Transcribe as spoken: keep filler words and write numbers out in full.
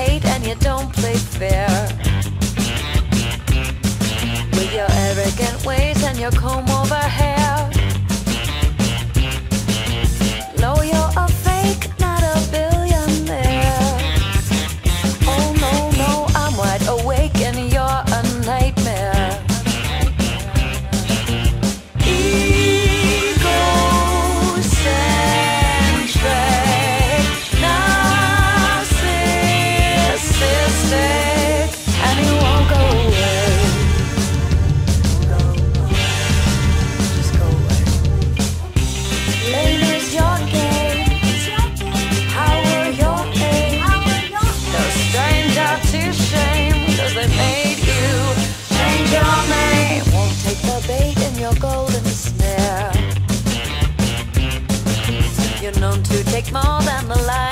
hate and you don't play fair. With your arrogant ways and your comb over hair. No, you're a fake, not a billionaire. Oh no, no, I'm wide awake and you're a nightmare. Egocentric, narcissistic, and you won't go away. Just go away. Ladies, your game. How were your aim? No stranger to shame, 'cause they made you change your name. Won't take the bait in your golden snare. You're known to take more than the light.